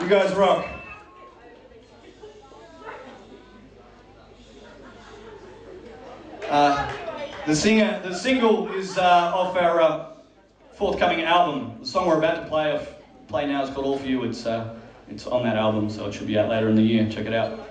You guys rock. The single is off our forthcoming album. The song we're about to play now is called All For You. It's on that album, so it should be out later in the year. Check it out.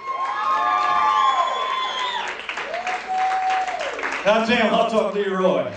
Goddamn Hot Dog Leroy.